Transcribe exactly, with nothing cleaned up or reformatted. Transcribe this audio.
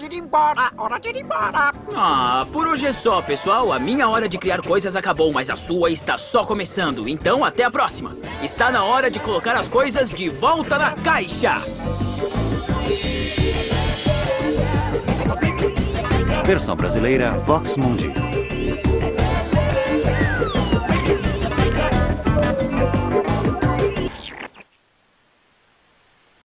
de ir embora, hora de ir embora. Ah, por hoje é só, pessoal. A minha hora de criar coisas acabou, mas a sua está só começando. Então, até a próxima. Está na hora de colocar as coisas de volta na caixa. Versão brasileira Vox Mundi.